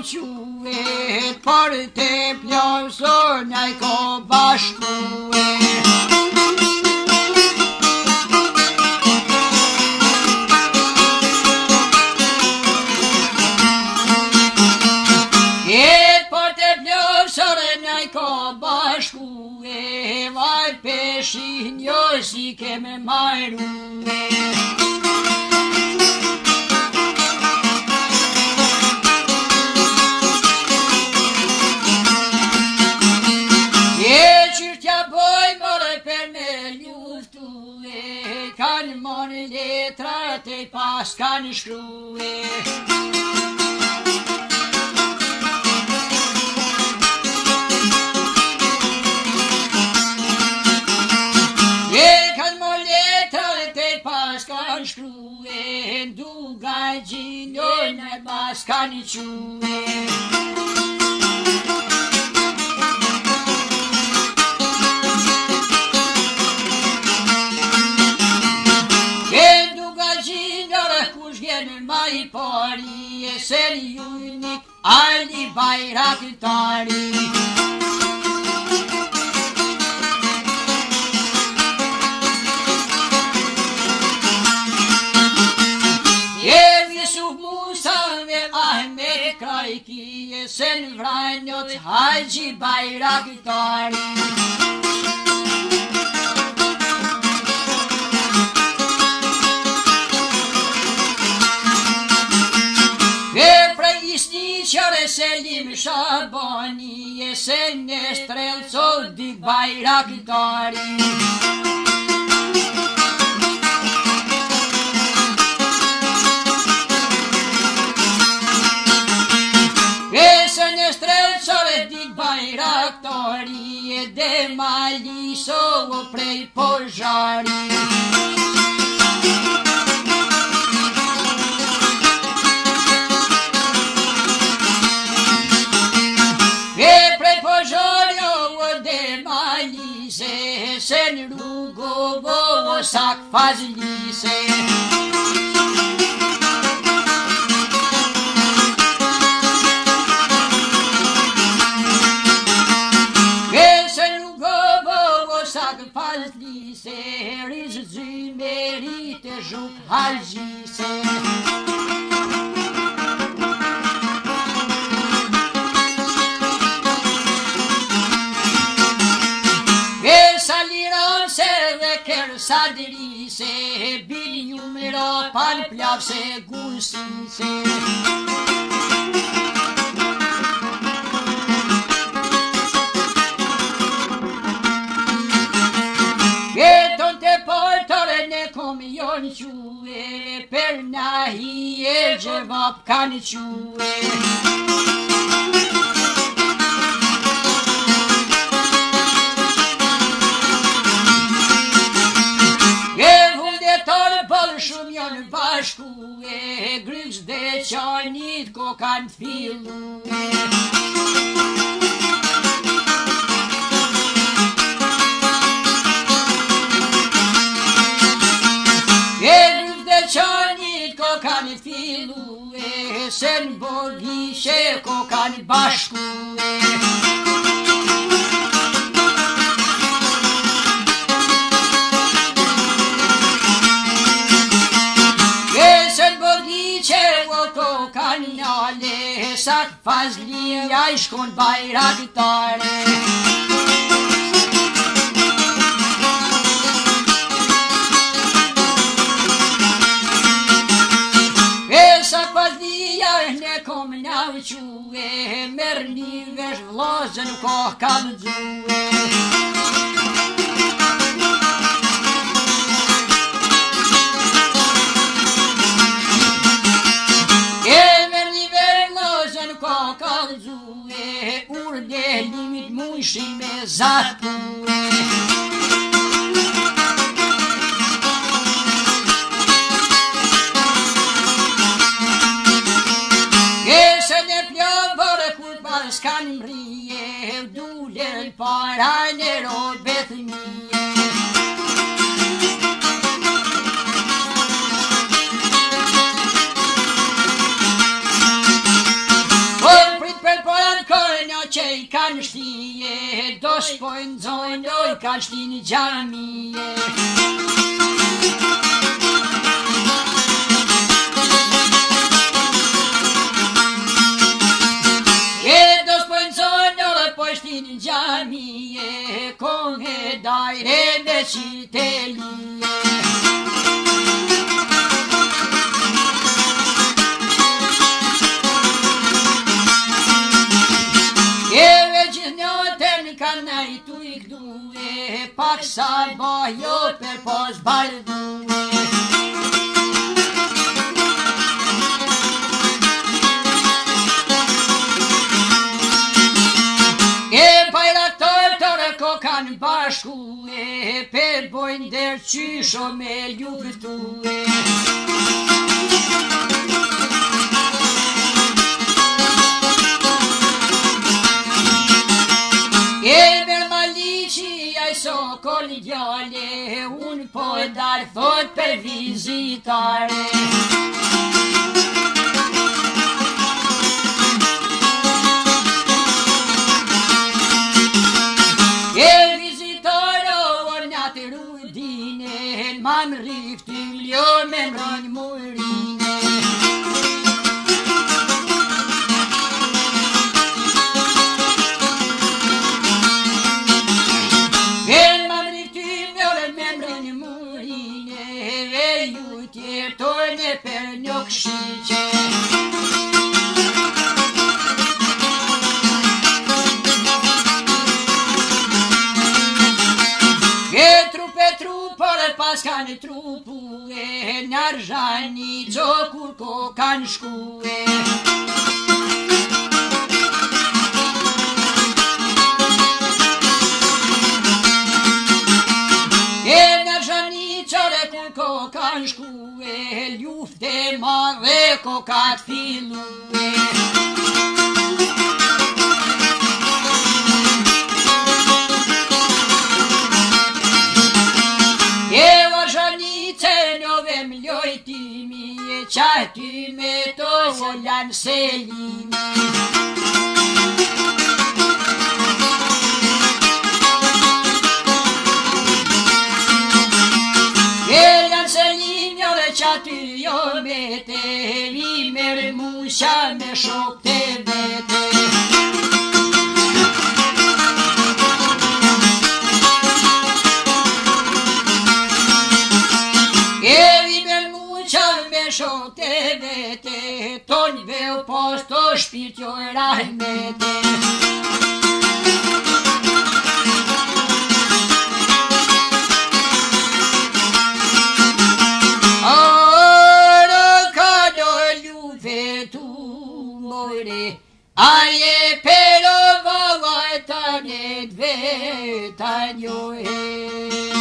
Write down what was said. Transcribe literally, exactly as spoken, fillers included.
quet, por te pjosur njaj ko bashkuet. Quet, por te pjosur njaj ko bashkuet, vaj peshin jo si keme marruet. Kan man letra te pas kan shkrue. E kan man letra te pas kan shkrue, du gajinjo ne pas kan chue. Mai pari e seri unik ali bayraktari. E Yusuf Musa ve Ahmet Kayki e sen vranjot Haji bayraktari. Qare Selim Shabani e se ne strelco dik bajraktari. E se ne strelco dik bajraktari e de maliso prej požari. Sen rugovo sak fazlise. Sen rugovo sak fazlise, riz zymerite juk halzise. Sadri se biljum rapan plav se gusin se. Eton te portore ne kom jon que, per nahi e gjevap kan que. Shumë janë bashku e gryks dhe qanit ko kanë fillu e. E gryks dhe qanit ko kanë fillu e, sen bogishe ko kanë bashku e. Kanale sak fazli ai shkon bajraktare. E sak fazli ai ne kom navque, merr një vesh vllazën ko kam dzue. Urde limit mushin me zatue. E se ne pjavore kur pas kan mrije, dule para ne robet mije. i kanë shtije, do shpojnë zonë, o i kanë shti një gjamije. E do shpojnë zonë, o po shti një gjamije, kongë e dajre me qitelije. Kanai tu i kdue, pak sa bajo per pos baldue. E bajraktor tore ko kanë bashkue, per bojnë der qysho me luftue. E per malici ai so colligiale, un po' dar thot per visitare. E visitare ornate rudine, man riftiglio membran morine. Torne per njokshiqe. E trupe trupore pas kanë trupue, në arxhani gjokur ko kanë shkue. Ko kanë shkue, lufte madhe ko ka t'fillue. E vazhanice njove mljojtimi, e qajty me to voljan selimi. Qaty jo mete, i merë musha me shok të vete. E i merë musha me shok të vete, tonë veu posto shpirtjo e rahmete. Aje pero vavatanit vetanjo e